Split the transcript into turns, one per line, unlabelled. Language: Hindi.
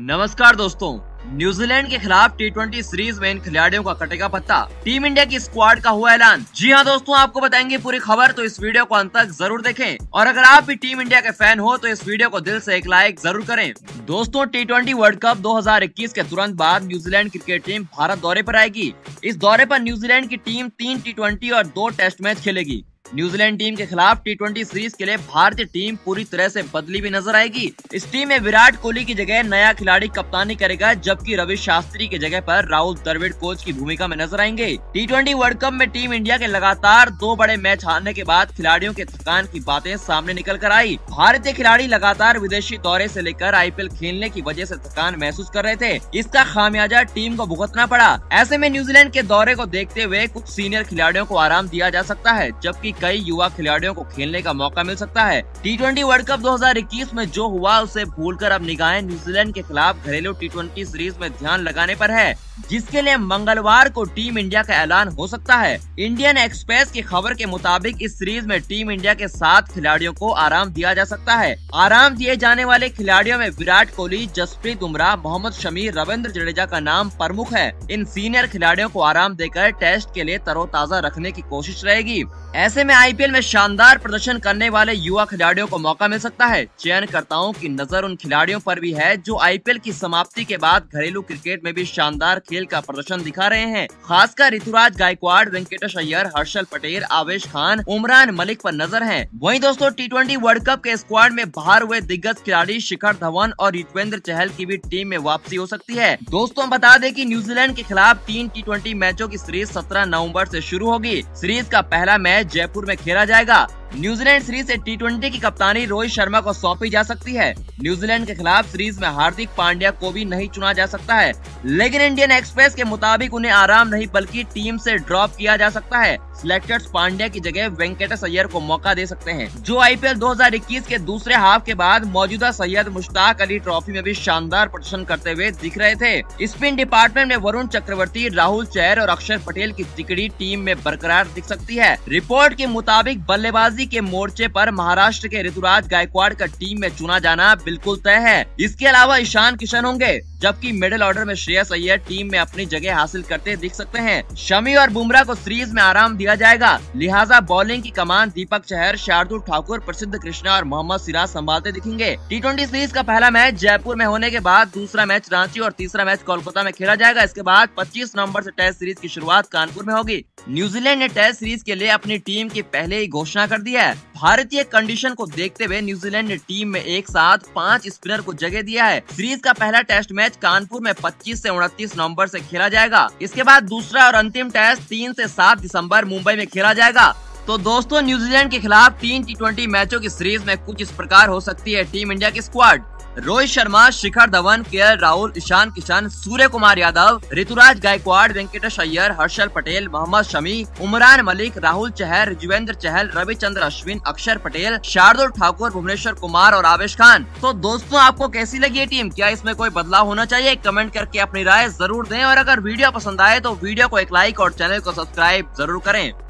नमस्कार दोस्तों, न्यूजीलैंड के खिलाफ टी20 सीरीज में इन खिलाड़ियों का कटेगा पत्ता। टीम इंडिया की स्क्वाड का हुआ ऐलान। जी हां दोस्तों, आपको बताएंगे पूरी खबर, तो इस वीडियो को अंत तक जरूर देखें। और अगर आप भी टीम इंडिया के फैन हो तो इस वीडियो को दिल से एक लाइक जरूर करें। दोस्तों, टी20 वर्ल्ड कप 2021 के तुरंत बाद न्यूजीलैंड क्रिकेट टीम भारत दौरे पर आएगी। इस दौरे पर न्यूजीलैंड की टीम 3 टी20 और 2 टेस्ट मैच खेलेगी। न्यूजीलैंड टीम के खिलाफ टी20 सीरीज के लिए भारतीय टीम पूरी तरह से बदली भी नजर आएगी। इस टीम में विराट कोहली की जगह नया खिलाड़ी कप्तानी करेगा, जबकि रवि शास्त्री की जगह पर राहुल द्रविड़ कोच की भूमिका में नजर आएंगे। टी20 वर्ल्ड कप में टीम इंडिया के लगातार 2 बड़े मैच हारने के बाद खिलाड़ियों के थकान की बातें सामने निकल कर आई। भारतीय खिलाड़ी लगातार विदेशी दौरे से लेकर आईपीएल खेलने की वजह से थकान महसूस कर रहे थे। इसका खामियाजा टीम को भुगतना पड़ा। ऐसे में न्यूजीलैंड के दौरे को देखते हुए कुछ सीनियर खिलाड़ियों को आराम दिया जा सकता है, जबकि कई युवा खिलाड़ियों को खेलने का मौका मिल सकता है। टी20 वर्ल्ड कप 2021 में जो हुआ उसे भूलकर अब निगाहें न्यूजीलैंड के खिलाफ घरेलू टी20 सीरीज में ध्यान लगाने पर है, जिसके लिए मंगलवार को टीम इंडिया का ऐलान हो सकता है। इंडियन एक्सप्रेस की खबर के मुताबिक इस सीरीज में टीम इंडिया के 7 खिलाड़ियों को आराम दिया जा सकता है। आराम दिए जाने वाले खिलाड़ियों में विराट कोहली, जसप्रीत बुमराह, मोहम्मद शमी, रविंद्र जडेजा का नाम प्रमुख है। इन सीनियर खिलाड़ियों को आराम देकर टेस्ट के लिए तरोताजा रखने की कोशिश रहेगी। ऐसे में आईपीएल में शानदार प्रदर्शन करने वाले युवा खिलाड़ियों को मौका मिल सकता है। चयनकर्ताओं की नजर उन खिलाड़ियों पर भी है जो आईपीएल की समाप्ति के बाद घरेलू क्रिकेट में भी शानदार खेल का प्रदर्शन दिखा रहे हैं। खासकर ऋतुराज गायकवाड़, वेंकटेश अय्यर, हर्षल पटेल, आवेश खान, उमरान मलिक पर नजर है। वहीं दोस्तों, टी20 वर्ल्ड कप के स्क्वाड में बाहर हुए दिग्गज खिलाड़ी शिखर धवन और युजवेंद्र चहल की भी टीम में वापसी हो सकती है। दोस्तों, बता दें कि न्यूजीलैंड के खिलाफ 3 टी20 मैचों की सीरीज 17 नवंबर से शुरू होगी। सीरीज का पहला मैच जयपुर में खेला जाएगा। न्यूजीलैंड सीरीज से टी20 की कप्तानी रोहित शर्मा को सौंपी जा सकती है। न्यूजीलैंड के खिलाफ सीरीज में हार्दिक पांड्या को भी नहीं चुना जा सकता है, लेकिन इंडियन एक्सप्रेस के मुताबिक उन्हें आराम नहीं बल्कि टीम से ड्रॉप किया जा सकता है। सिलेक्टर्स पांड्या की जगह वेंकटेश अय्यर को मौका दे सकते हैं, जो आईपीएल 2021 के दूसरे हाफ के बाद मौजूदा सैयद मुश्ताक अली ट्रॉफी में भी शानदार प्रदर्शन करते हुए दिख रहे थे। स्पिन डिपार्टमेंट में वरुण चक्रवर्ती, राहुल चहर और अक्षर पटेल की तिकड़ी टीम में बरकरार दिख सकती है। रिपोर्ट के मुताबिक बल्लेबाजी के मोर्चे पर महाराष्ट्र के ऋतुराज गायकवाड़ का टीम में चुना जाना बिल्कुल तय है। इसके अलावा ईशान किशन होंगे, जबकि मिडिल ऑर्डर में श्रेयस अय्यर टीम में अपनी जगह हासिल करते दिख सकते हैं। शमी और बुमराह को सीरीज में आराम दिया जाएगा, लिहाजा बॉलिंग की कमान दीपक चहर, शार्दुल ठाकुर, प्रसिद्ध कृष्णा और मोहम्मद सिराज संभालते दिखेंगे। टी20 सीरीज का पहला मैच जयपुर में होने के बाद दूसरा मैच रांची और तीसरा मैच कोलकाता में खेला जाएगा। इसके बाद 25 नवंबर से टेस्ट सीरीज की शुरुआत कानपुर में होगी। न्यूजीलैंड ने टेस्ट सीरीज के लिए अपनी टीम की पहले ही घोषणा कर दी है। भारतीय कंडीशन को देखते हुए न्यूजीलैंड ने टीम में एक साथ 5 स्पिनर को जगह दिया है। सीरीज का पहला टेस्ट मैच कानपुर में 25 से 29 नवंबर से खेला जाएगा। इसके बाद दूसरा और अंतिम टेस्ट 3 से 7 दिसंबर मुंबई में खेला जाएगा। तो दोस्तों, न्यूजीलैंड के खिलाफ 3 टी20 मैचों की सीरीज में कुछ इस प्रकार हो सकती है टीम इंडिया की स्क्वाड। रोहित शर्मा, शिखर धवन, केएल राहुल, ईशान किशन, सूर्य कुमार यादव, ऋतुराज गायकवाड़, वेंकटेश अय्यर, हर्षल पटेल, मोहम्मद शमी, उमरान मलिक, राहुल चहर, युजवेंद्र चहल, रविचंद्र अश्विन, अक्षर पटेल, शार्दुल ठाकुर, भुवनेश्वर कुमार और आवेश खान। तो दोस्तों, आपको कैसी लगी ये टीम? क्या इसमें कोई बदलाव होना चाहिए? कमेंट करके अपनी राय जरूर दें। और अगर वीडियो पसंद आए तो वीडियो को एक लाइक और चैनल को सब्सक्राइब जरूर करें।